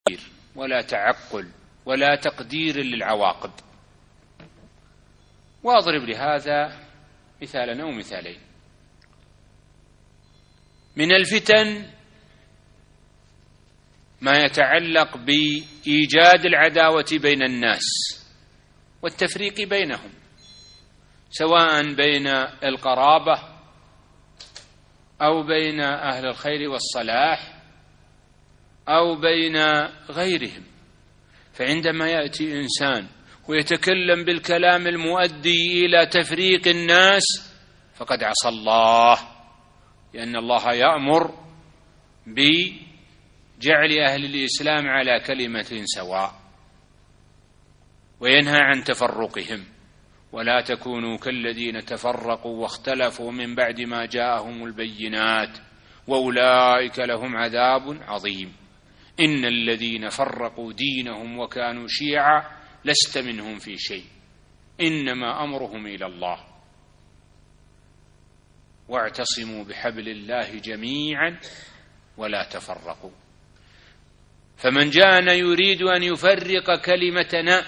ولا تعقل ولا تقدير للعواقب. وأضرب لهذا مثالا أو مثالين. من الفتن ما يتعلق بإيجاد العداوة بين الناس والتفريق بينهم، سواء بين القرابة أو بين أهل الخير والصلاح أو بين غيرهم. فعندما يأتي إنسان ويتكلم بالكلام المؤدي إلى تفريق الناس فقد عصى الله، لأن الله يأمر بجعل أهل الإسلام على كلمة سواء وينهى عن تفرقهم. ولا تكونوا كالذين تفرقوا واختلفوا من بعد ما جاءهم البينات وأولئك لهم عذاب عظيم. إن الذين فرقوا دينهم وكانوا شيعا لست منهم في شيء إنما أمرهم إلى الله واعتصموا بحبل الله جميعا ولا تفرقوا. فمن جاءنا يريد أن يفرق كلمتنا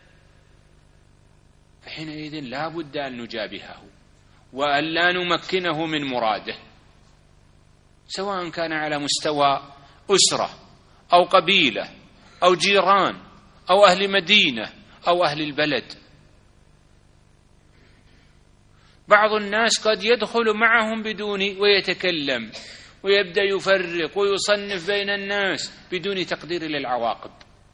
فحينئذ لا بد أن نجابهه وأن لا نمكنه من مراده، سواء كان على مستوى أسرة أو قبيلة أو جيران أو أهل مدينة أو أهل البلد. بعض الناس قد يدخل معهم بدون ويتكلم ويبدأ يفرق ويصنف بين الناس بدون تقدير للعواقب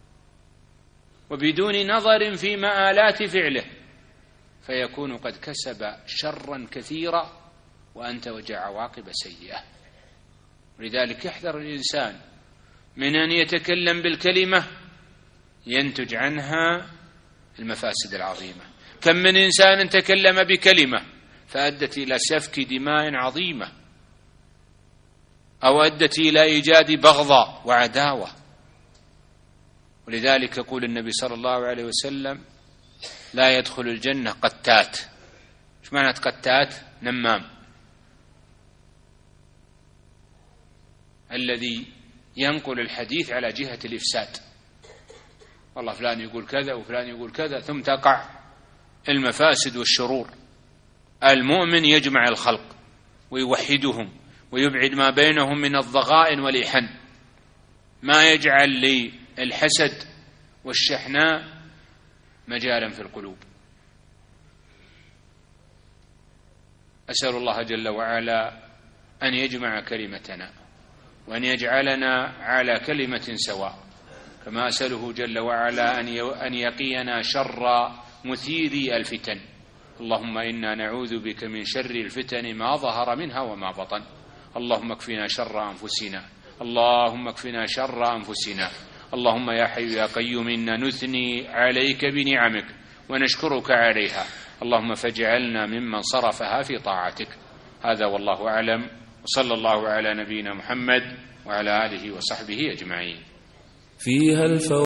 وبدون نظر في مآلات فعله، فيكون قد كسب شرا كثيرا وأنتج عواقب سيئة. ولذلك يحذر الإنسان من أن يتكلم بالكلمة ينتج عنها المفاسد العظيمة. كم من إنسان تكلم بكلمة فأدت إلى سفك دماء عظيمة أو أدت إلى إيجاد بغضاء وعداوة. ولذلك يقول النبي صلى الله عليه وسلم لا يدخل الجنة قتات. ايش معنى قتات؟ نمام، الذي ينقل الحديث على جهة الإفساد. والله فلان يقول كذا وفلان يقول كذا، ثم تقع المفاسد والشرور. المؤمن يجمع الخلق ويوحدهم ويبعد ما بينهم من الضغائن والإحن، ما يجعل للحسد والشحناء مجالا في القلوب. أسأل الله جل وعلا أن يجمع كلمتنا وأن يجعلنا على كلمة سواء، كما أسأله جل وعلا أن يقينا شر مثيري الفتن. اللهم إنا نعوذ بك من شر الفتن ما ظهر منها وما بطن. اللهم اكفنا شر أنفسنا، اللهم اكفنا شر أنفسنا. اللهم يا حي يا قيوم إنا نثني عليك بنعمك ونشكرك عليها، اللهم فاجعلنا ممن صرفها في طاعتك. هذا والله أعلم، وصلى الله على نبينا محمد وعلى آله وصحبه أجمعين. فيها